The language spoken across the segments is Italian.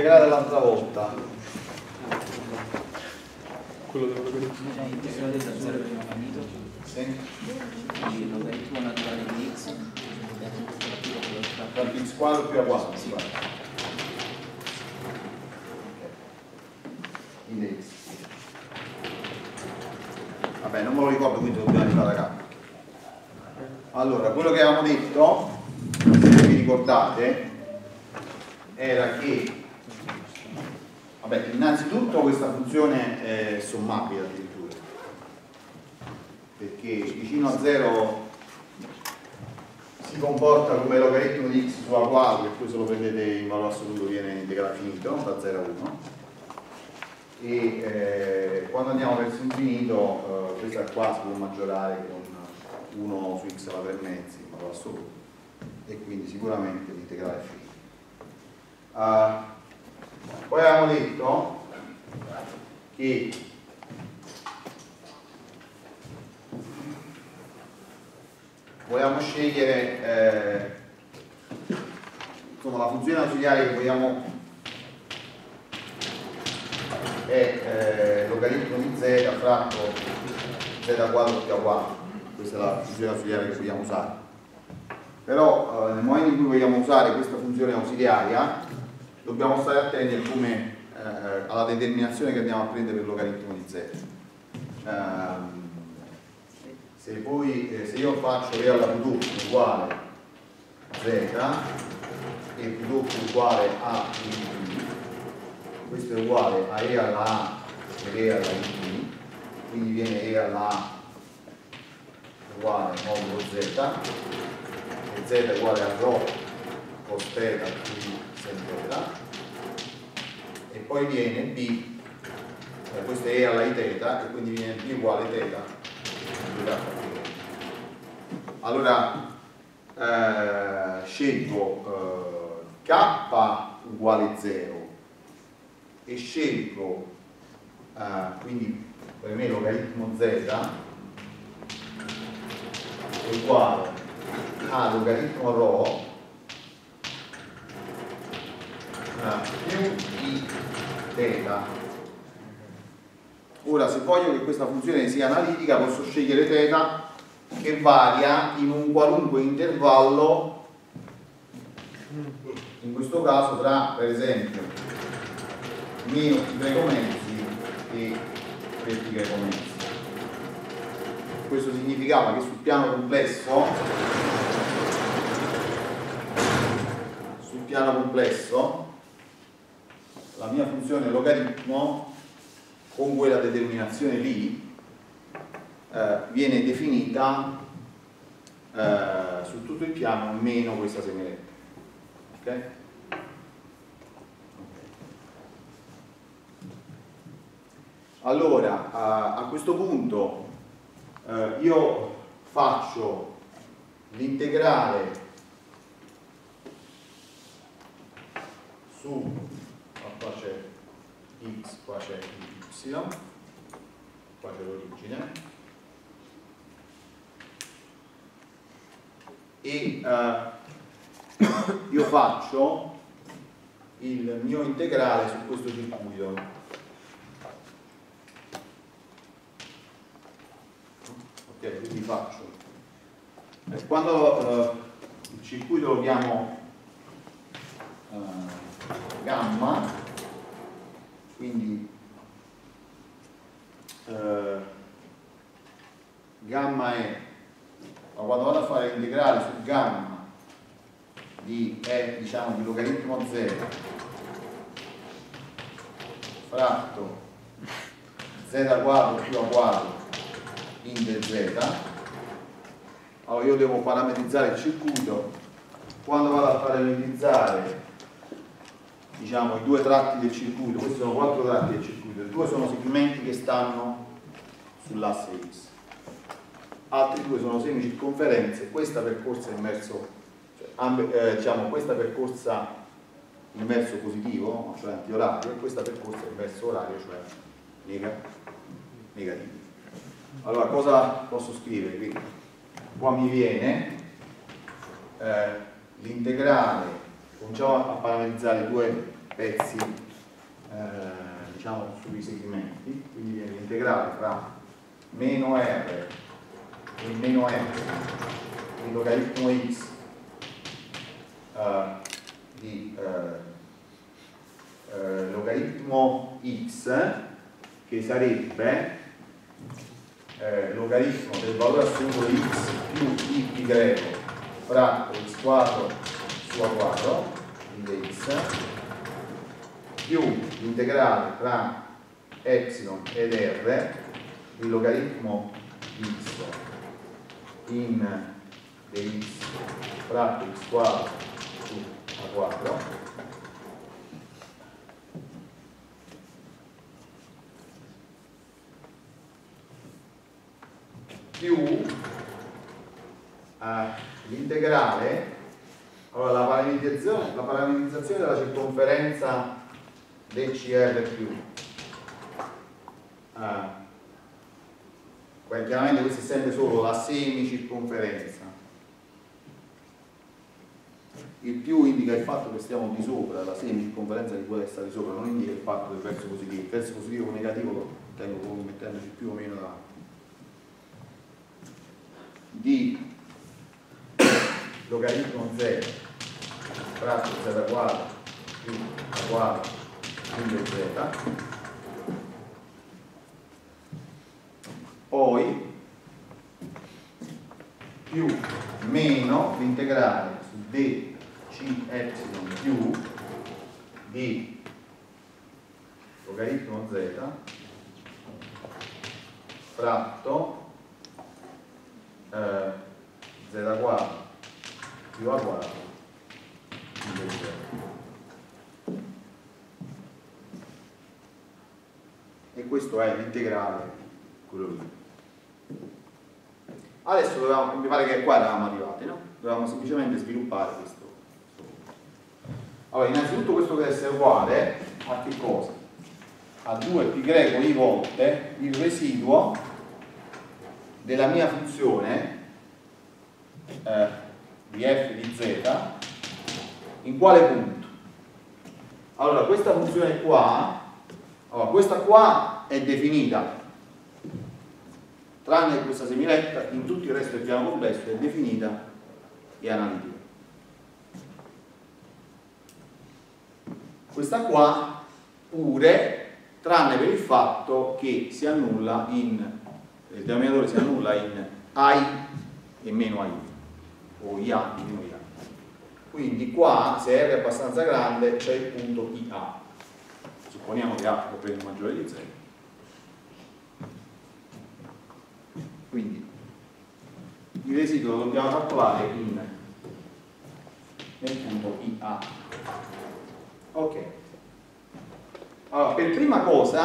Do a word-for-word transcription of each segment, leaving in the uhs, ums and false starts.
Integrale l'altra volta. Quello dello logaritmo. Sì. Il logaritmo naturale di x Tra x quadro più a quadro. Sì. In x. Vabbè, non me lo ricordo, quindi lo dobbiamo rifare da capo. Allora, quello che avevamo detto, se vi ricordate, era che, vabbè, innanzitutto questa funzione è sommabile addirittura, perché vicino a zero si comporta come logaritmo di x su a quadro, che poi se lo prendete in valore assoluto viene integrale finito, da zero a uno. E eh, quando andiamo verso infinito, eh, questa qua si può maggiorare con uno su x alla tre mezzi in valore assoluto, e quindi sicuramente l'integrale è finito. Uh, poi abbiamo detto che vogliamo scegliere eh, insomma, la funzione ausiliare che vogliamo è eh, logaritmo di z fratto z quadro più a quadro. Questa è la funzione ausiliare che vogliamo usare. Però eh, nel momento in cui vogliamo usare questa funzione ausiliaria dobbiamo stare attenti a come, eh, alla determinazione che andiamo a prendere per il logaritmo di z. Um, se, poi, eh, se io faccio e alla P W uguale z e P W uguale a b, questo è uguale a e alla a ed e alla b, quindi viene e alla a uguale modulo z, e z è uguale a rho cos θ più sin θ, e poi viene b, eh, questo è e alla i θ, e quindi viene b uguale θ. Allora eh, scelgo eh, k uguale zero e scelgo eh, quindi per me logaritmo z è uguale a logaritmo rho eh, più i θ. Ora, se voglio che questa funzione sia analitica, posso scegliere θ che varia in un qualunque intervallo, in questo caso tra, per esempio, meno pi greco mezzi e tre pi greco mezzi. Questo significava che sul piano complesso, sul piano complesso, la mia funzione logaritmo con quella determinazione lì eh, viene definita eh, su tutto il piano meno questa semiretta. Ok? Allora a, a questo punto eh, io faccio l'integrale su, qua c'è x, qua c'è y, qua c'è l'origine, e eh, io faccio il mio integrale su questo circuito. Ok, quindi faccio eh, quando eh, il circuito lo chiamo eh, gamma, quindi eh, gamma è, ma quando vado a fare l'integrale su gamma di, è, diciamo, di logaritmo z fratto z quadro più a quadro in dz, allora io devo parametrizzare il circuito. Quando vado a parametrizzare, diciamo, i due tratti del circuito, questi sono quattro tratti del circuito, due sono segmenti che stanno sull'asse x, altri due sono semicirconferenze. Questa percorsa in verso, cioè, ambe, eh, diciamo, questa percorsa in verso positivo, cioè antiorario, e questa percorsa in verso orario, cioè neg negativo. Allora, cosa posso scrivere qui? Qua mi viene eh, l'integrale, cominciamo a parametrizzare due pezzi eh, diciamo sui segmenti, quindi viene l'integrale fra meno r e meno m di logaritmo x eh, di eh, eh, logaritmo x, che sarebbe eh, logaritmo del valore assoluto di x più y fratto x quadro su a quadro, quindi x, più l'integrale tra epsilon ed r di logaritmo di x in dx fratto x quadro su a quadro più eh, l'integrale, allora la parametrizzazione, la parametrizzazione della circonferenza del C R più eh, chiaramente questa è sempre solo la semicirconferenza. Il più indica il fatto che stiamo di sopra, la semicirconferenza di quella che sta di sopra non indica il fatto del verso positivo. Il verso positivo o negativo lo tengo come mettendoci più o meno davanti. Di logaritmo z fratto z quadro più a quadro più z, poi più meno l'integrale su dc epsilon più di logaritmo z fratto eh, z quadro più a quadro più z. E questo è l'integrale, quello lì. Adesso dovevamo, mi pare che qua eravamo arrivati, no? Dovevamo semplicemente sviluppare questo. Allora, innanzitutto questo deve essere uguale a che cosa? A due pi greco i volte il residuo della mia funzione eh, di f di z in quale punto? Allora, questa funzione qua, allora, questa qua è definita, tranne questa semiletta, in tutto il resto del piano complesso è definita e analitica. Questa qua pure, tranne per il fatto che si annulla in, il denominatore si annulla in i e meno i, o ia e meno ia. Quindi qua, se R è abbastanza grande, c'è il punto I A. Supponiamo che A può prendere maggiore di zero. Quindi il residuo lo dobbiamo calcolare in, nel punto I A. Ok. Allora, per prima cosa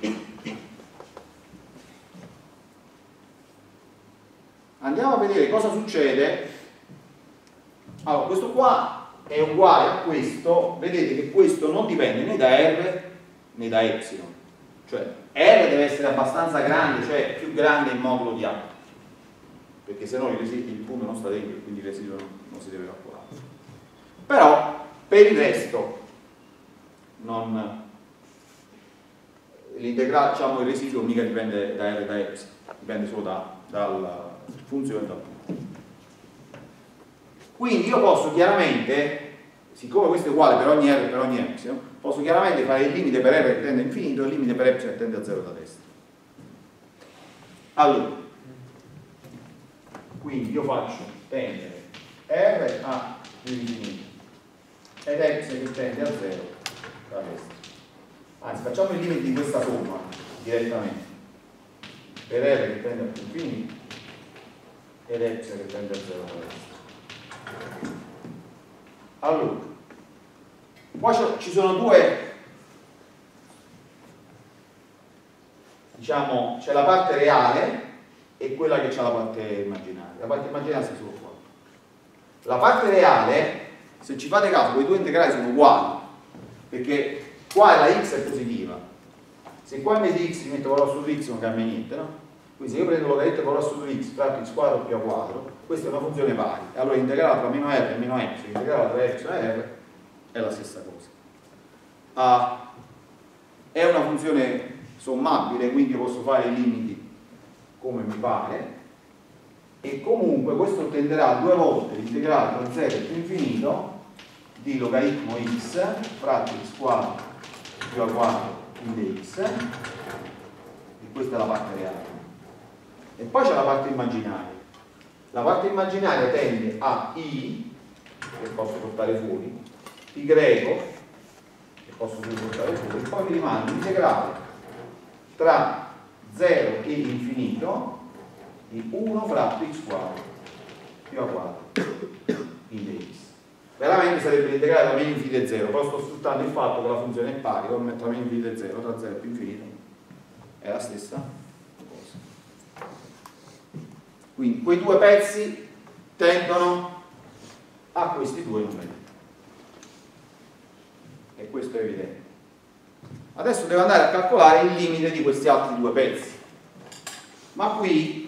andiamo a vedere cosa succede. Allora, questo qua è uguale a questo, vedete che questo non dipende né da R né da epsilon, cioè R deve essere abbastanza grande, cioè più grande il modulo di A, perché se no il, il punto non sta dentro, quindi il residuo non, non si deve calcolare. Però per il resto non l'integrale, diciamo, il residuo mica dipende da R e da epsilon, dipende solo da, dalla funzione dal punto. Quindi io posso chiaramente, siccome questo è uguale per ogni R e per ogni epsilon, posso chiaramente fare il limite per R che tende a infinito e il limite per epsilon che tende a zero da destra. Allora, quindi io faccio tendere R a l'infinito ed epsilon che tende a zero da destra. Anzi, facciamo il limite di questa somma direttamente per R che tende all'infinito ed epsilon che tende a zero da destra. Allora, qua ci sono due, diciamo, c'è la parte reale e quella che c'è la parte immaginaria. La parte immaginaria sta solo qua. La parte reale, se ci fate caso, quei due integrali sono uguali, perché qua la x è positiva. Se qua invece di x mi metto valore assoluto di x non cambia niente, no? Quindi se io prendo logaritmo valore assoluto di x fratto x quadro più a quadro, questa è una funzione pari. Allora l'integrale tra meno r e meno epsilon, l'integrale tra epsilon e r è la stessa cosa. uh, è una funzione sommabile, quindi posso fare i limiti come mi pare, e comunque questo tenderà due volte l'integrale tra zero più infinito di logaritmo x fratto x quadro più a quadro in dx, e questa è la parte reale. E poi c'è la parte immaginaria. La parte immaginaria tende a i, che posso portare fuori, pi greco, che posso portare fuori, e poi mi rimane l'integrale tra zero e infinito di uno fratto x quadro più a quadro in dx. Veramente sarebbe l'integrale tra meno infinito e zero, però sto sfruttando il fatto che la funzione è pari, tra meno infinito e zero, tra zero e più infinito è la stessa cosa. Quindi quei due pezzi tendono a questi due numeri, e questo è evidente. Adesso devo andare a calcolare il limite di questi altri due pezzi, ma qui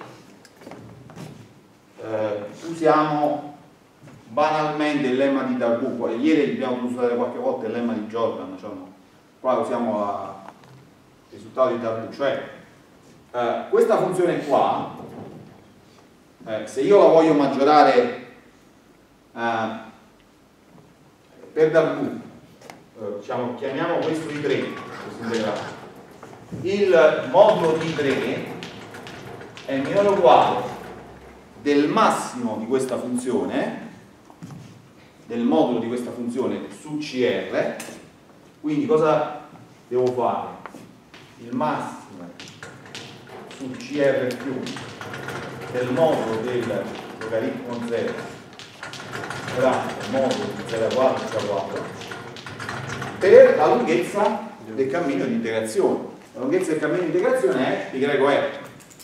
eh, usiamo banalmente il lemma di Darboux. Ieri abbiamo usato qualche volta il lemma di Jordan, diciamo. Qua usiamo la, il risultato di Darboux, cioè eh, questa funzione qua, eh, se io la voglio maggiorare eh, per Darboux, eh, diciamo, chiamiamo questo i tre, questo integrale. Il modulo di tre è minore o uguale del massimo di questa funzione, del modulo di questa funzione su C R. Quindi cosa devo fare? Il massimo su C R più del modulo del logaritmo z tra il modulo di z quadro più a quadro per la lunghezza del cammino di integrazione. La lunghezza del cammino di integrazione è pi greco r.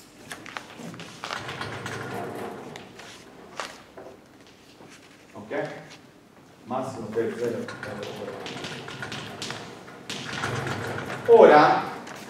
Ok? Massimo per z. Ora,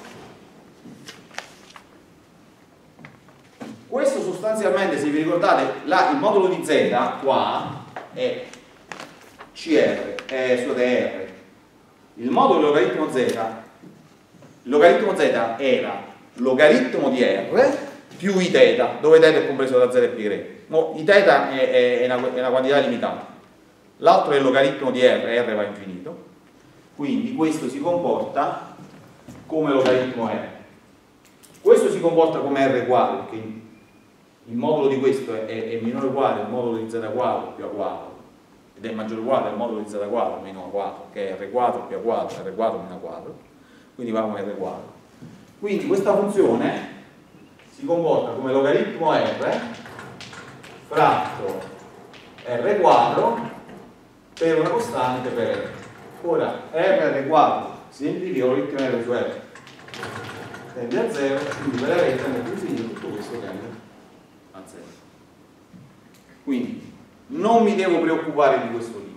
questo sostanzialmente, se vi ricordate, là, il modulo di z qua è C R, è scusate, R. Il modulo del logaritmo z, il logaritmo z era logaritmo di R più i θ, dove θ è compreso da z e pi greco. No, i θ è, è, una, è una quantità limitata. L'altro è il logaritmo di R, R va infinito, quindi questo si comporta come logaritmo R. Questo si comporta come R quadro, perché il modulo di questo è, è, è minore o uguale al modulo di z quadro più a quadro, ed è maggiore o uguale al modulo di z quadro meno a quadro, che è R quadro più a quadro, R quadro meno a quadro, quindi va come R quadro. Quindi questa funzione si comporta come logaritmo R fratto R quadro per una costante per R. Ora R, R quadro si semplifica logaritmo R su R tende a zero, quindi per la retta nel più infinito tutto questo tende a zero. Quindi non mi devo preoccupare di questo limite.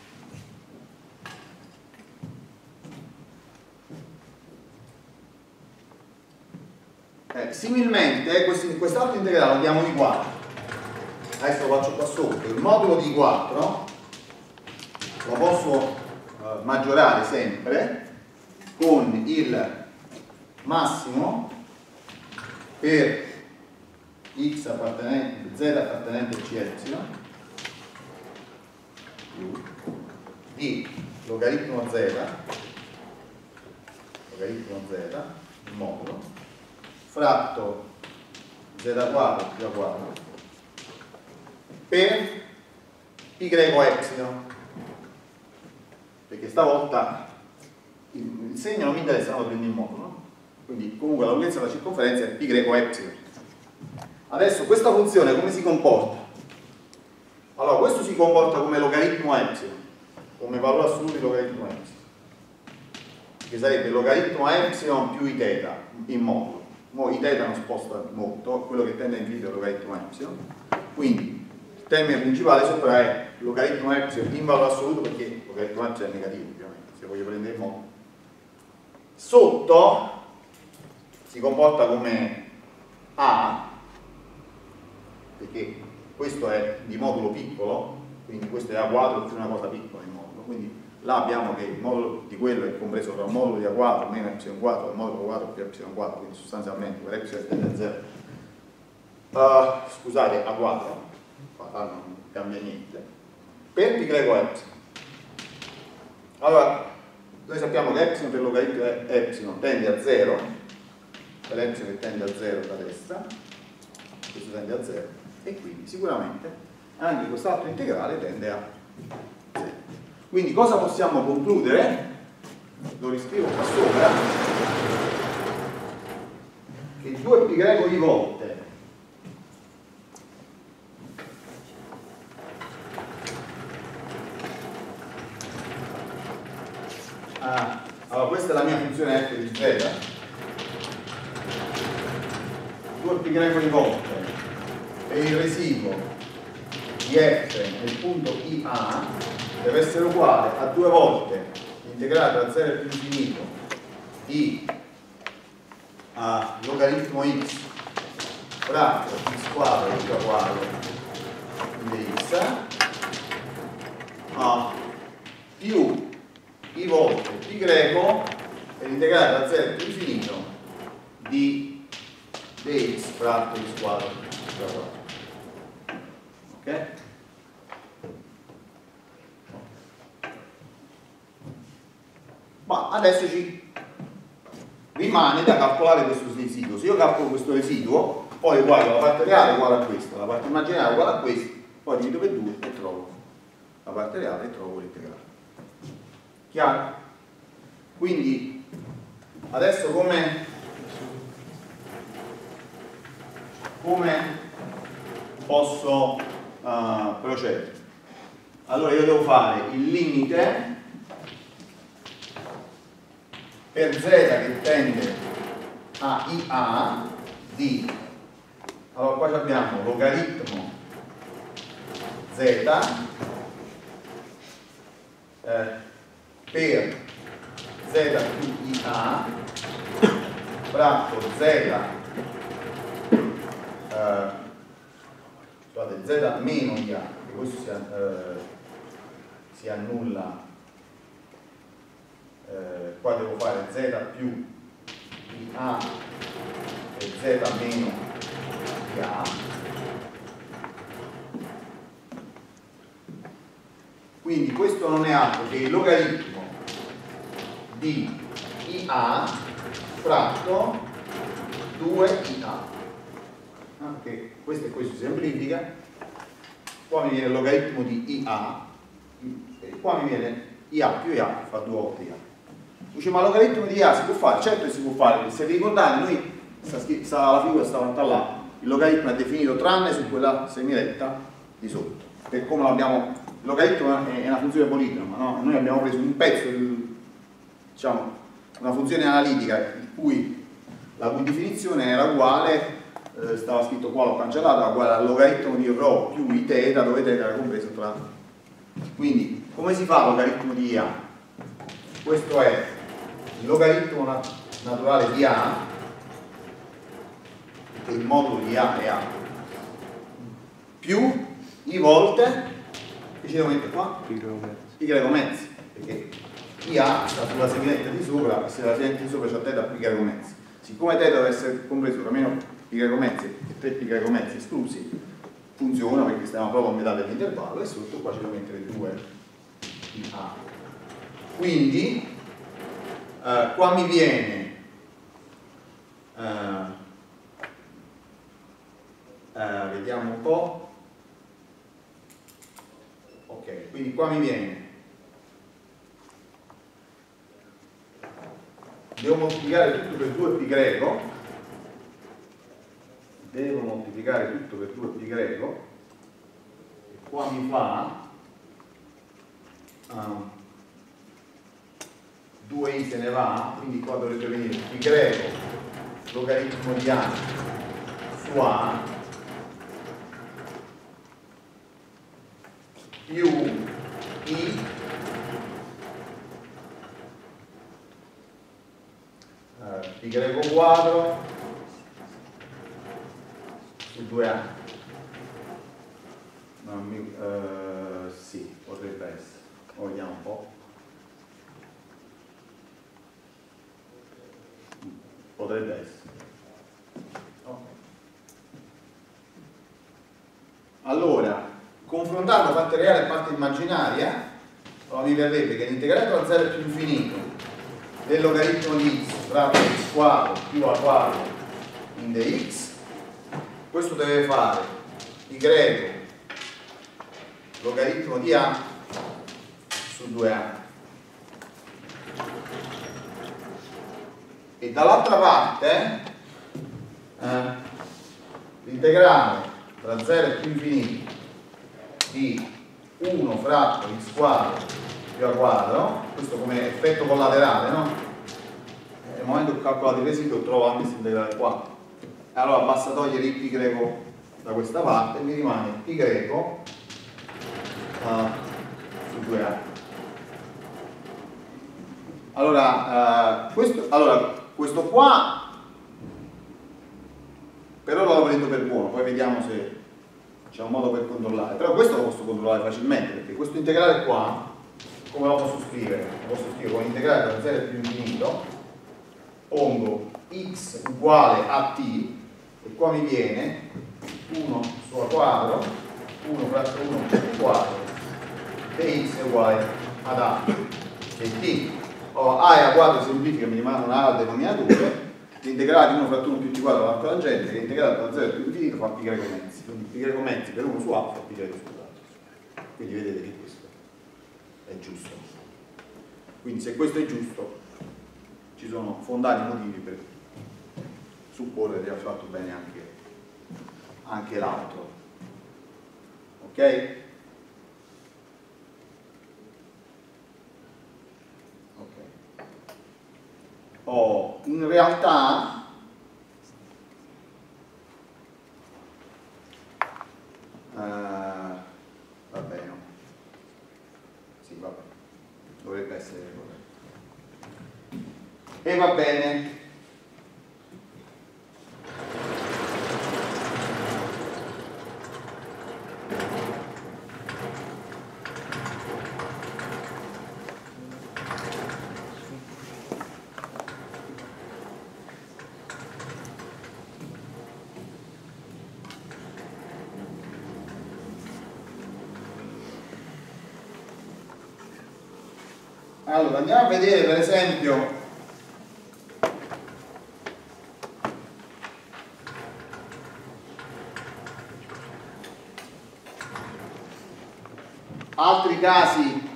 Eh, similmente quest'altro integrale lo diamo di quattro. Adesso lo faccio qua sotto. Il modulo di quattro lo posso eh, maggiorare sempre con il massimo per x appartenente, z appartenente a c epsilon più di logaritmo z, logaritmo z, il modulo, fratto z quadro più a quadro per pi greco epsilon, perché stavolta il, il segno non mi interessa, non lo prendo in modulo, no? Quindi comunque la lunghezza della circonferenza è pi greco epsilon. Adesso questa funzione come si comporta? Allora, questo si comporta come logaritmo epsilon, come valore assoluto di logaritmo epsilon, che sarebbe logaritmo epsilon più i θ in modulo. Mo i θ non sposta molto, quello che tende a infinito è logaritmo epsilon, quindi il termine principale sopra è logaritmo epsilon in valore assoluto, perché logaritmo epsilon è negativo ovviamente, se voglio prendere il modulo. Sotto si comporta come A, perché questo è di modulo piccolo, quindi questo è A quadro più una cosa piccola in modulo, quindi là abbiamo che il modulo di quello è compreso tra il modulo di A quadro meno epsilon quadro e il modulo quadro più epsilon quadro, quindi sostanzialmente per epsilon tende a zero. Uh, scusate, A quadro, qua non cambia niente, per pi greco epsilon. Allora, noi sappiamo che epsilon per logaritmo epsilon tende a zero, per epsilon che tende a zero da destra, questo tende a zero, e quindi sicuramente anche quest'altro integrale tende a zero. Quindi cosa possiamo concludere? Lo riscrivo qua sopra, che due pi greco di volte ah, allora questa è la mia funzione f di z, due pi greco di volte e il residuo di f nel punto I A deve essere uguale a due volte l'integrale da zero più infinito di a logaritmo x fratto x quadro più a quadro dx a più i volte pi greco e l'integrale da zero più infinito di dx fratto x quadro più a quadro. Ok? Ma adesso ci rimane da calcolare questo residuo. Se io calcolo questo residuo, poi uguale la parte reale è uguale a questa, la parte immaginaria è uguale a questa, poi divido per due e trovo la parte reale e trovo l'integrale. Chiaro? Quindi adesso come come posso uh, procedere? Allora io devo fare il limite per z che tende a I A di, allora qua abbiamo logaritmo z eh, per z più I A fratto z eh, scusate, z meno I A, perché questo si, eh, si annulla. Eh, qua devo fare z più I A e z meno I A, quindi questo non è altro che il logaritmo di I A fratto due I A, anche questo e questo si semplifica, qua mi viene il logaritmo di I A e qua mi viene I A più I A fa due volte I A. Dice, ma il logaritmo di I A si può fare? Certo che si può fare, se vi ricordate noi sta, sta, la figura stava là, il logaritmo è definito tranne su quella semiretta di sotto, per come l'abbiamo, il logaritmo è una funzione poligonoma, no? Noi abbiamo preso un pezzo, del, diciamo, una funzione analitica in cui la cui definizione era uguale, eh, stava scritto qua, l'ho cancellata, uguale al logaritmo di ρ più I θ, dove θ era compreso tra. Quindi come si fa il logaritmo di I A? Questo è il logaritmo nat naturale di A, che il modulo di A è A, più I volte, che ci devo mettere qua? Pi greco mezzi, perché I A sta sulla seminetta di sopra e se la seminetta di sopra c'è θ pi greco mezzi. Siccome θ deve essere compreso tra meno pi greco mezzi e tre pi greco mezzi esclusi, funziona perché stiamo proprio a metà dell'intervallo e sotto qua ci devo mettere due I A. Quindi Uh, qua mi viene uh, uh, vediamo un po', ok, quindi qua mi viene, devo moltiplicare tutto per due pi greco, devo moltiplicare tutto per due pi greco e qua mi fa uh, due i se ne va, quindi qua dovrebbe venire pi greco logaritmo di A su A più I eh, pi greco quadro su due A. Non mi, eh, sì, potrebbe essere. vediamo un po'. Potrebbe essere. Okay. Allora, confrontando parte reale e parte immaginaria, allora mi verrebbe che l'integrale tra zero e più infinito del logaritmo di x fratto x quadro più a quadro in dx, questo deve fare y logaritmo di a su due a. E dall'altra parte eh, l'integrale tra zero e più infinito di uno fratto x quadro più a quadro, questo come effetto collaterale, no? Nel momento che ho calcolato il residuo trovo anche questo integrale qua. Allora basta togliere il pi greco da questa parte e mi rimane il pi greco uh, su due a. Allora, uh, questo, allora, questo qua per ora lo prendo per buono, poi vediamo se c'è un modo per controllare, però questo lo posso controllare facilmente, perché questo integrale qua, come lo posso scrivere? Lo posso scrivere con integrale da zero e più infinito, pongo x uguale a t, e qua mi viene uno su a quadro, uno fratto uno più t quadro, e x è uguale ad a, e t. Oh, a e a quadro semplifica, mi rimane una a al denominatore, l'integrale di uno fratto uno più t quadro l'altra tangente, che l'integrale da zero più infinito fa pi greco mezzi, quindi pi greco mezzi per uno su a fa pi greco sull'altro. Quindi vedete che questo è giusto. Quindi se questo è giusto, ci sono fondati motivi per supporre che ha fatto bene anche, anche l'altro. Ok? Oh, in realtà uh, va bene, sì, va bene, dovrebbe essere corretto. E va bene. Allora, andiamo a vedere per esempio altri casi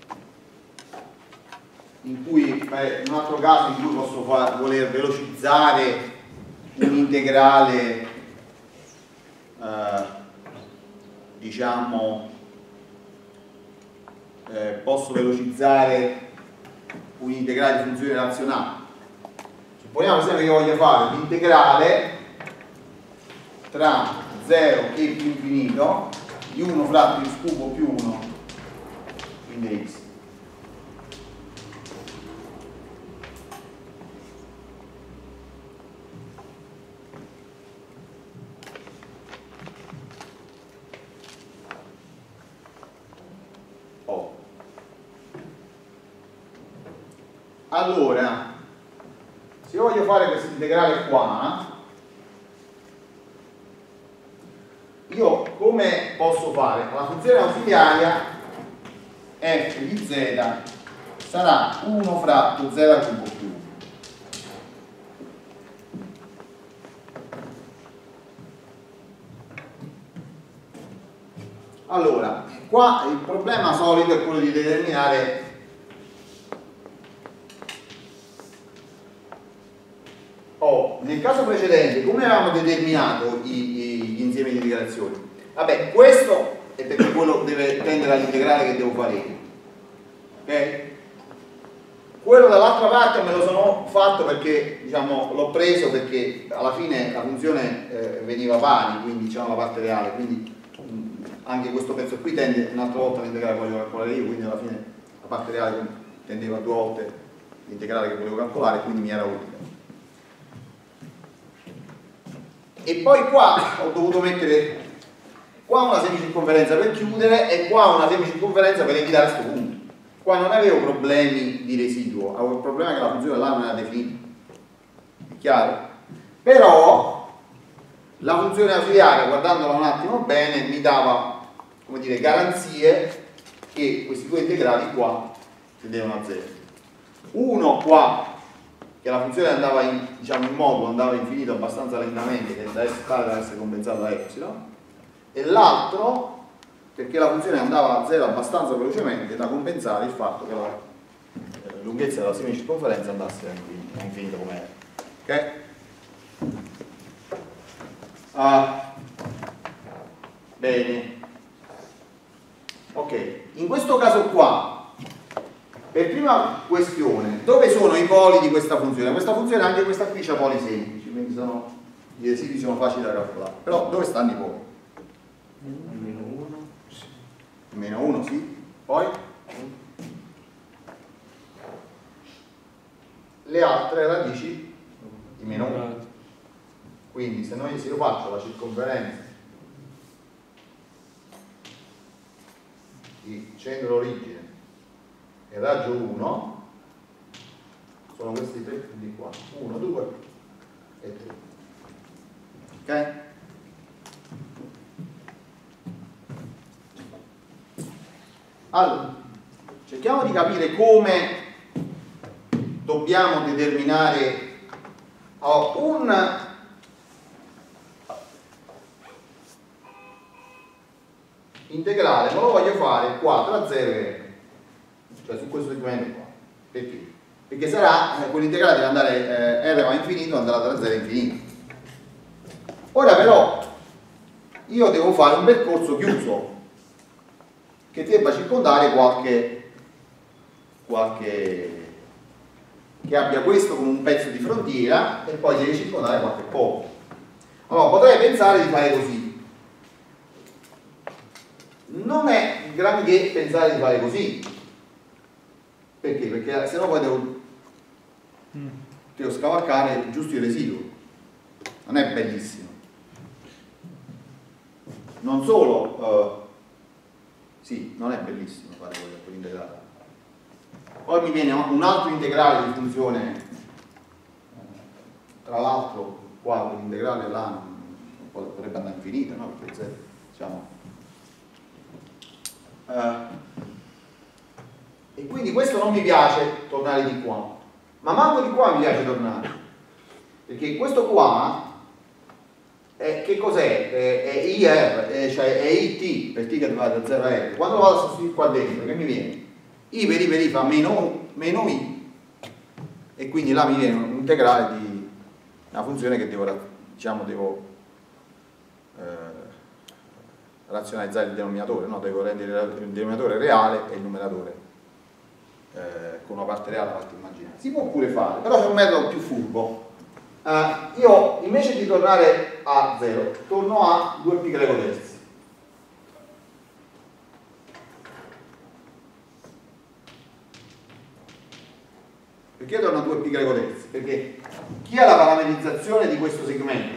in cui, beh, un altro caso in cui posso far, voler velocizzare un integrale eh, diciamo Eh, posso velocizzare un integrale di funzione razionale. Supponiamo per esempio che io voglia fare l'integrale tra zero e più infinito di uno fratto x cubo più uno in dx. Allora, se io voglio fare questo integrale qua, io come posso fare? La funzione ausiliaria f di z sarà uno fratto zero al cubo più uno. Allora, qua il problema solito è quello di determinare Oh, nel caso precedente, come avevamo determinato i, i, gli insiemi di integrazioni? Vabbè, questo è perché quello deve tendere all'integrale che devo fare io. Ok? Quello dall'altra parte me lo sono fatto perché, diciamo, l'ho preso perché alla fine la funzione eh, veniva pari, quindi diciamo la parte reale, quindi mh, anche questo pezzo qui tende un'altra volta all'integrale che voglio calcolare io, quindi alla fine la parte reale tendeva due volte l'integrale che volevo calcolare, quindi mi era utile. E poi qua ho dovuto mettere qua una semicirconferenza per chiudere e qua una semicirconferenza per evitare questo punto. qua non avevo problemi di residuo, avevo il problema che la funzione là non era definita, è chiaro? Però la funzione ausiliare, guardandola un attimo bene, mi dava, come dire, garanzie che questi due integrali qua tendevano a zero. Uno qua, che la funzione andava in, diciamo, in modulo, andava infinito abbastanza lentamente, che da essere, da essere compensato da epsilon, e l'altro perché la funzione andava a zero abbastanza velocemente da compensare il fatto che la eh, lunghezza della semicirconferenza andasse a infinito, a infinito come era. Ok? Ah, bene. Ok, in questo caso qua, per prima questione, dove sono i poli di questa funzione? Questa funzione, anche questa qui, c'ha poli semplici, quindi sono, i residui sono facili da calcolare. Però dove stanno i poli? Meno uno. Meno uno, sì. Poi? Le altre radici di meno uno. Quindi se, noi, se io faccio la circonferenza di centro origine e raggio uno, sono questi tre punti qua, uno, due e tre. Ok? Allora, cerchiamo di capire come dobbiamo determinare oh, un integrale, ma lo voglio fare qua tra zero e r, cioè su questo segmento qua. Perché? Perché sarà, eh, quell'integrale deve andare, eh, r va a infinito, andrà tra zero e infinito. Ora però io devo fare un percorso chiuso che debba circondare qualche, qualche che abbia questo come un pezzo di frontiera e poi deve circondare qualche polo. Allora potrei pensare di fare così. Non è granché pensare di fare così. Perché? Perché se no poi devo, devo scavalcare giusto il residuo. Non è bellissimo. Non solo, uh, sì, non è bellissimo fare quell'integrale. Poi mi viene un altro integrale di funzione, tra l'altro qua quell'integrale là non potrebbe andare infinito, no? Perché diciamo, uh, e quindi questo non mi piace tornare di qua, ma manco di qua mi piace tornare, perché questo qua è, che cos'è? È, è I R, è, cioè è I T per T che va da zero a R. Quando lo vado a sostituire qua dentro, che mi viene? I per I per I fa meno, meno I, e quindi là mi viene un integrale di una funzione che devo, diciamo, devo eh, razionalizzare il denominatore, no? Devo rendere il denominatore reale e il numeratore eh, con una parte reale e una parte immaginata. Si può pure fare, però c'è un metodo più furbo. Uh, io invece di tornare a zero torno a due pi greco terzi. Perché torno a due pi greco terzi? Perché chi ha la parametrizzazione di questo segmento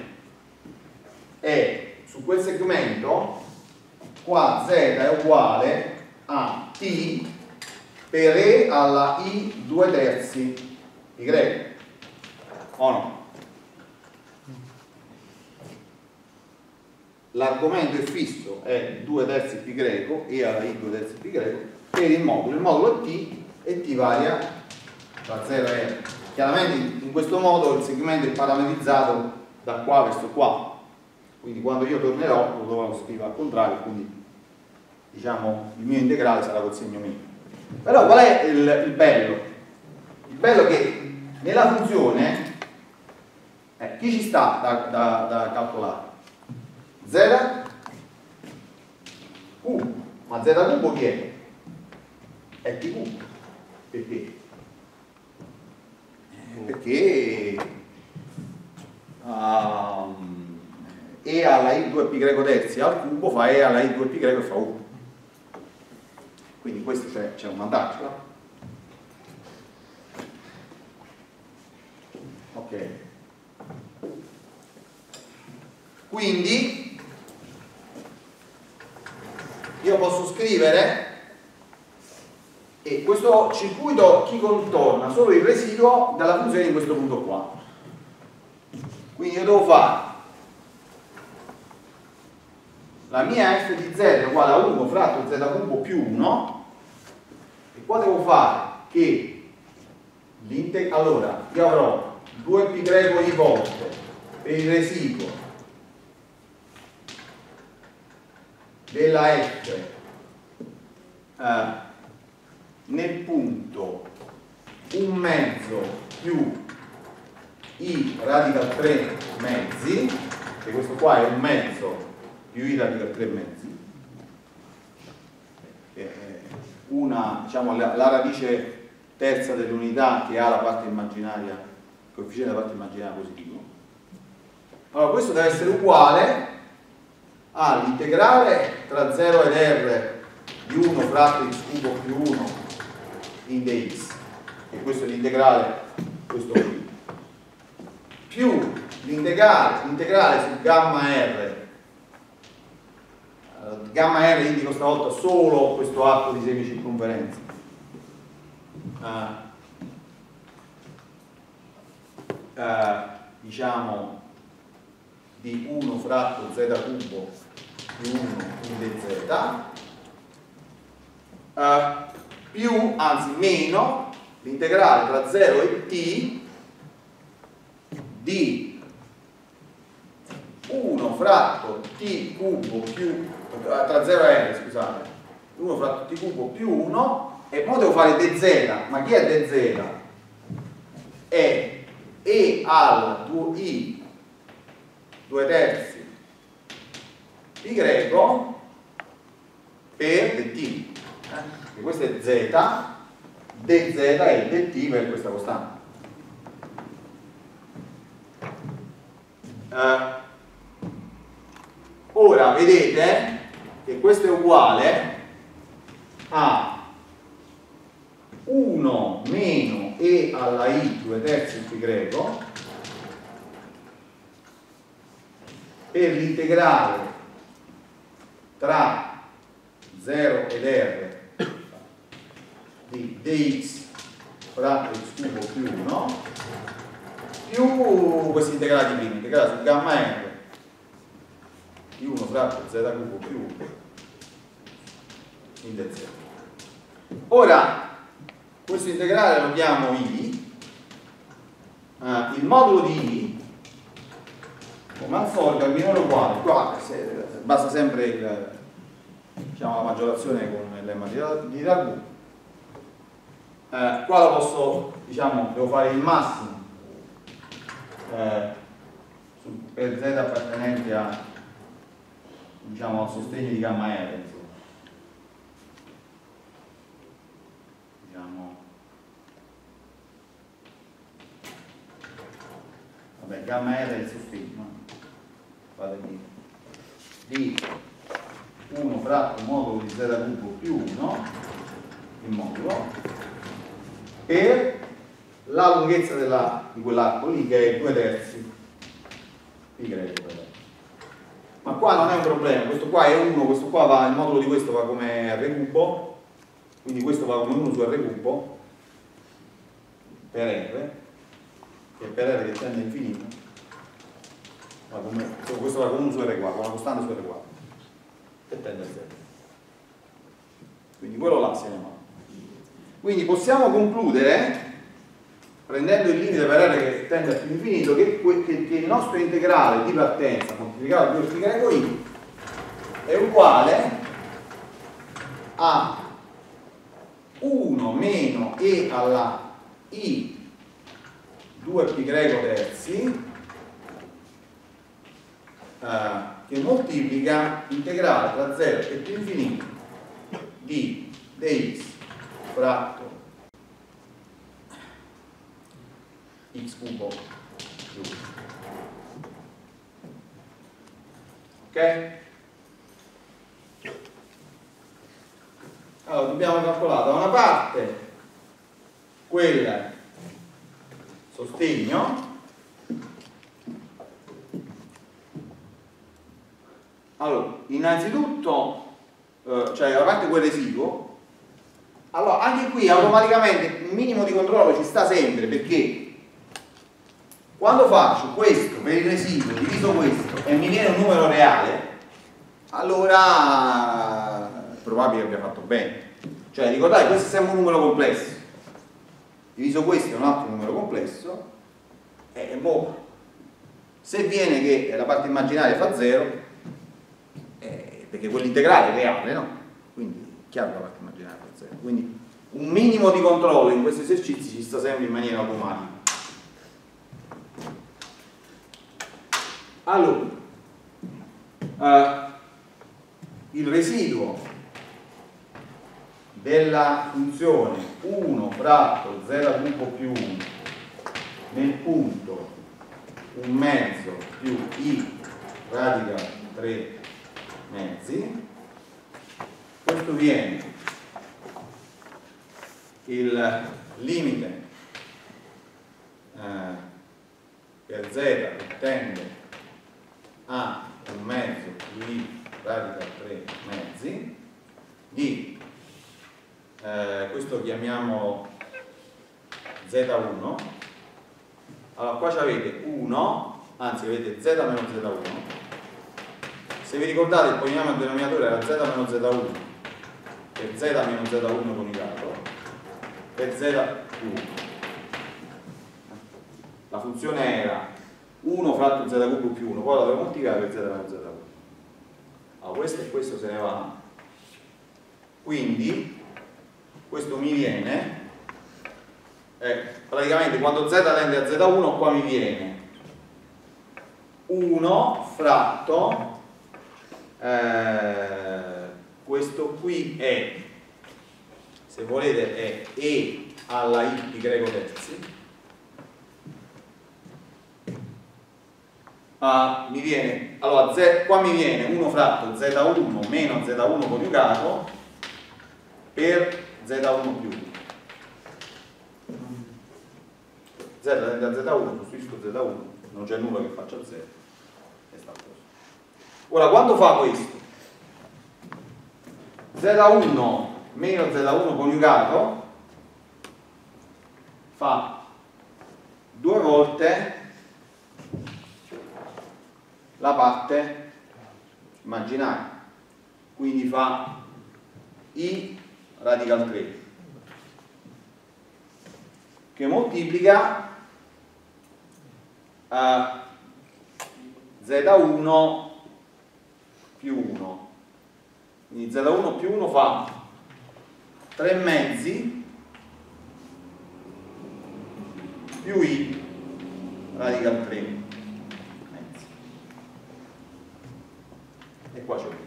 è su quel segmento qua z è uguale a t per e alla i due terzi pi greco, o no? L'argomento è fisso, è due terzi pi greco, e alla i due terzi pi greco, per il modulo. Il modulo è t e t varia da zero a r. Chiaramente in questo modo il segmento è parametrizzato da qua verso qua, quindi quando io tornerò lo dovrò scrivere al contrario, quindi diciamo il mio integrale sarà col segno meno. Però qual è il, il bello? Il bello è che nella funzione eh, chi ci sta da, da, da calcolare? Z Q, ma Z cubo chi è? È T Q. Perché? Perché um, E alla I due pi greco terzi al cubo fa E alla I due pi greco e fa U. Quindi questo c'è un vantaggio. Ok. Quindi io posso scrivere e questo circuito chi contorna? Solo il residuo della funzione di questo punto qua. Quindi io devo fare la mia f di z è uguale a uno fratto z cubo più uno, e qua devo fare che allora io avrò due pi greco di volte per il residuo della f eh, nel punto un mezzo più i radical tre mezzi, che questo qua è un mezzo più i radical tre mezzi, una, diciamo, la, la radice terza dell'unità che ha la parte immaginaria, il coefficiente della parte immaginaria positivo. Allora questo deve essere uguale all'integrale tra zero ed r di uno fratto x cubo più uno in dx, e questo è l'integrale, questo qui, più l'integrale l'integrale su gamma r. Uh, gamma r indico stavolta solo questo atto di semicirconferenza. Uh, uh, diciamo di uno fratto z cubo più uno in dz, uh, più, anzi meno, l'integrale tra zero e t di uno fratto t cubo più, tra zero e r, scusate, uno fratto t cubo più uno, e poi devo fare dz. Ma chi è dz? È e al due i due terzi pi greco per dt, eh? E questo è z, dz è dt per questa costante. Uh, ora vedete che questo è uguale a uno meno e alla i due terzi pi greco per l'integrale tra zero ed r di dx fratto x cubo più uno più questi integrali primi, integrale su gamma r di uno fratto z cubo più uno in dz. Ora questo integrale lo chiamo i, uh, il modulo di i, come al solito, è minore o uguale, qua se, basta sempre il, diciamo, la maggiorazione con il lemma di Darboux. Uh, qua lo posso, diciamo, devo fare il massimo uh, su, per z appartenente a, diciamo, al sostegno di gamma r, insomma. Vabbè, gamma r è il sostegno, fate di uno fratto modulo di z cubo più uno, il modulo, per la lunghezza della, di quell'arco lì, che è due terzi pi greco. Ma qua non è un problema, questo qua è uno, questo qua va, il modulo di questo va come r cubo, quindi questo va come uno su r cubo per r, che per r che tende a infinito, va come, questo va come uno su r quadro, una costante su r quadro, che tende a zero. Quindi quello là se ne va. Quindi possiamo concludere, prendendo il limite per r che tende a più infinito, che, che, che il nostro integrale di partenza moltiplicato per pi greco i è uguale a uno meno e alla i due pi greco terzi eh, che moltiplica integrale tra zero e più infinito di dx fratto x cubo più uno. Ok? Allora dobbiamo calcolare da una parte quel sostegno, allora innanzitutto eh, cioè a parte quel residuo Allora, anche qui automaticamente un minimo di controllo ci sta sempre, perché quando faccio questo per il residuo diviso questo e mi viene un numero reale, allora è probabile che abbia fatto bene. Cioè, ricordate, questo è sempre un numero complesso. Diviso questo è un altro numero complesso, e boh, se viene che la parte immaginaria fa zero, eh, perché quell'integrale è reale, no? Quindi è chiaro che la parte immaginaria fa zero. Quindi un minimo di controllo in questi esercizi ci sta sempre in maniera automatica. Allora, eh, il residuo della funzione uno fratto z cubo più uno nel punto un mezzo più i radica tre mezzi, questo viene il limite eh, per z che tende a un mezzo più i radica tre mezzi di eh, questo chiamiamo z uno. Allora qua avete uno, anzi avete z meno z uno. Se vi ricordate il polinomio al denominatore era z meno z uno per z meno z uno coniugato per z più uno. La funzione era uno fratto z cubo più uno, poi la devo moltiplicare per z meno z uno. Allora questo e questo se ne va, quindi questo mi viene, eh, praticamente quando z tende a z uno qua mi viene uno fratto eh, questo qui è, se volete, è e alla i pi greco terzi. Uh, mi viene, allora z, qua mi viene uno fratto z uno meno z uno coniugato per z uno più uno. Z tende a z uno, sostituisco z uno, non c'è nulla che faccia z, e sta cosa. Ora quando fa questo z uno meno z uno coniugato fa due volte la parte immaginaria, quindi fa i radical tre che moltiplica a z uno più uno, quindi z uno più uno fa tre mezzi più i radical tre mezzi, e qua c'è qui.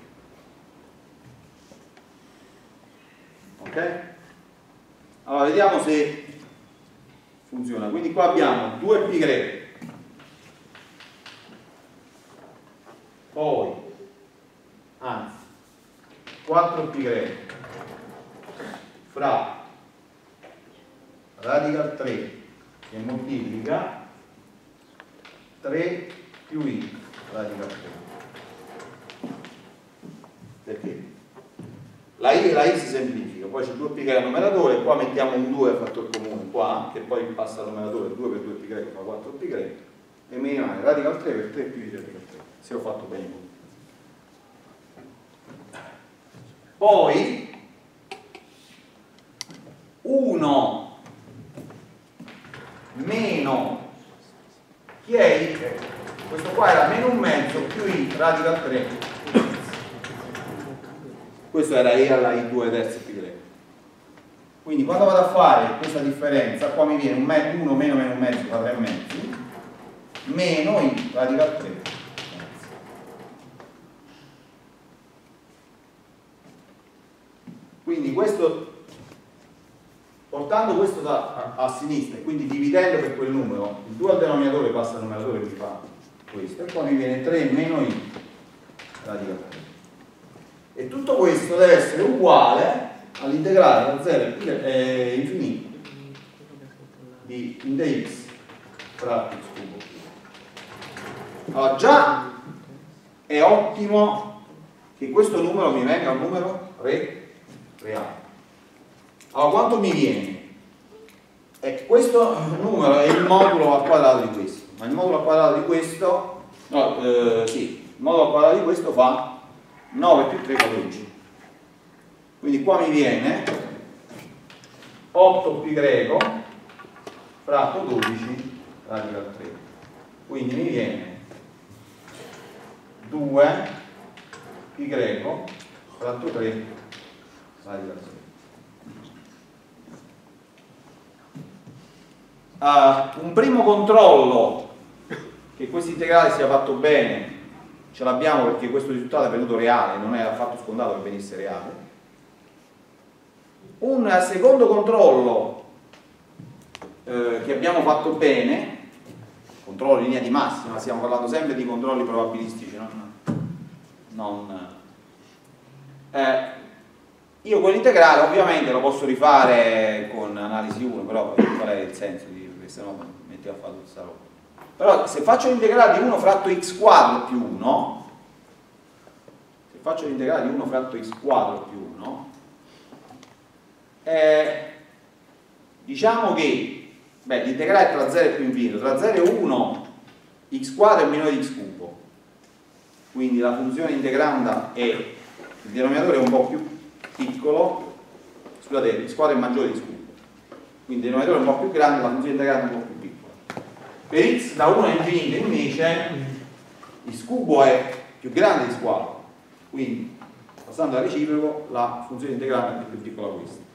Ok? Allora vediamo se funziona. Quindi qua abbiamo due pi greche, poi anzi quattro pi greche fra radical tre che moltiplica tre più i radical tre. Perché? La i e la i si semplifica, poi c'è due pi greco al numeratore, qua mettiamo un due a fattore comune qua, che poi passa al numeratore, due per due pi greco fa quattro pi greco, e mi rimane radical tre per tre più i radical tre, se ho fatto bene. Poi uno meno chi è i? Questo qua era meno un mezzo più i radical tre. Questo era e alla i due terzi pi greco. Quindi quando vado a fare questa differenza, qua mi viene uno meno meno un mezzo fa tre mezzi, meno i radical tre mezzi. Quindi questo, portando questo da, a, a sinistra e quindi dividendo per quel numero, il due al denominatore passa al numeratore, mi fa questo, e poi mi viene tre meno i radical tre. E tutto questo deve essere uguale all'integrale da zero a infinito di int x fratto x cubo. Allora già è ottimo che questo numero mi venga un numero re, reale. Allora, quanto mi viene? E questo numero è il modulo al quadrato di questo, ma il modulo al quadrato di questo, no, eh, sì, il modulo al quadrato di questo fa nove più tre, quattordici. Quindi qua mi viene otto pi greco fratto dodici radical tre. Quindi mi viene due pi greco fratto tre radical tre. Uh, un primo controllo che questo integrale sia fatto bene ce l'abbiamo perché questo risultato è venuto reale, non è affatto scontato che venisse reale. Un secondo controllo eh, che abbiamo fatto bene, controllo in linea di massima, stiamo parlando sempre di controlli probabilistici, non, non eh, io quell'integrale ovviamente lo posso rifare con analisi uno, però qual è il senso di, perché se no mi metteva a fare tutta questa roba. Però se faccio l'integrale di uno fratto x quadro più uno, se faccio l'integrale di uno fratto x quadro più uno, eh, diciamo che l'integrale tra zero e più infinito, tra zero e uno x quadro è minore di x cubo, quindi la funzione integranda è, il denominatore è un po' più piccolo, scusate, x quadro è maggiore di x cubo, quindi il denominatore è un po' più grande, la funzione integrante è un po' più piccola. Per x da uno a infinito invece x cubo è più grande di x quadro, quindi passando al reciproco la funzione integrante è più piccola di questa.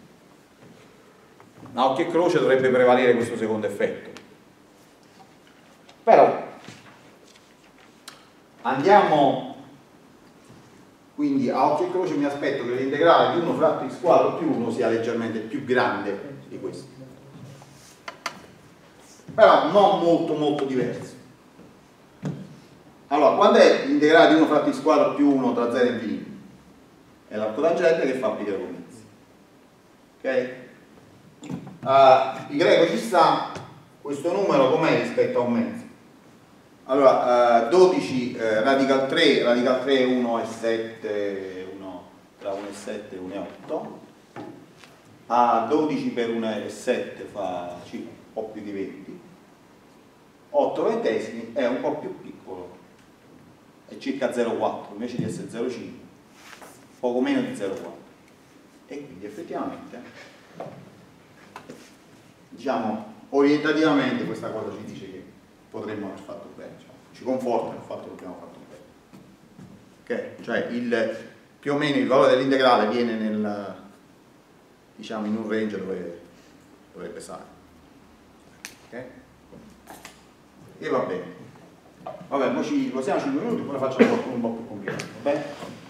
A occhio e croce dovrebbe prevalere questo secondo effetto, però andiamo, quindi a occhio e croce mi aspetto che l'integrale di uno fratto x quadro più uno sia leggermente più grande di questo, però non molto molto diverso. Allora, quando è l'integrale di uno fratto x quadro più uno tra zero e infinito? È l'arco tangente che fa pi greco mezzo. Ok? Uh, pi greco ci sta, questo numero com'è rispetto a un mezzo? Allora, uh, dodici uh, radical tre, radical tre è uno e sette, uno, tra uno e sette e uno e otto. A dodici per uno e sette fa circa un po' più di venti. otto ventesimi è un po' più piccolo, è circa zero virgola quattro invece di essere zero virgola cinque, poco meno di zero virgola quattro. E quindi effettivamente, diciamo, orientativamente questa cosa ci dice che potremmo aver fatto bene, cioè, ci conforta il fatto che abbiamo fatto bene. Ok? Cioè il, più o meno il valore dell'integrale viene nel, diciamo, in un range dove dovrebbe stare. Ok? E va bene. Vabbè, poi ci posiamo cinque minuti, poi facciamo qualcuno un po' più complicato, va bene?